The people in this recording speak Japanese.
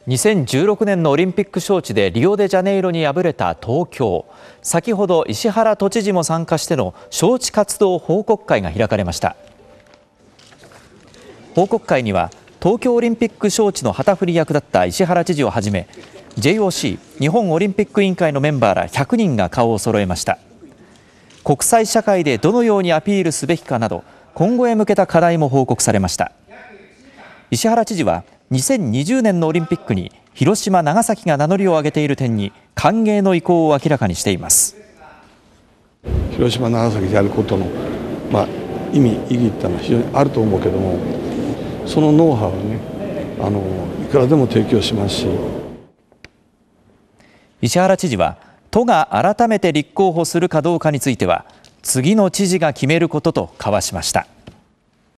2016年のオリンピック招致でリオデジャネイロに敗れた東京。先ほど石原都知事も参加しての招致活動報告会が開かれました。報告会には東京オリンピック招致の旗振り役だった石原知事をはじめ JOC 日本オリンピック委員会のメンバーら100人が顔を揃えました。国際社会でどのようにアピールすべきかなど今後へ向けた課題も報告されました。石原知事は2020年のオリンピックに広島、長崎が名乗りを上げている点に歓迎の意向を明らかにしています。 広島、長崎でやることの、意義っていうのは非常にあると思うけども、そのノウハウはね、いくらでも提供しますし。 石原知事は都が改めて立候補するかどうかについては次の知事が決めることと交わしました。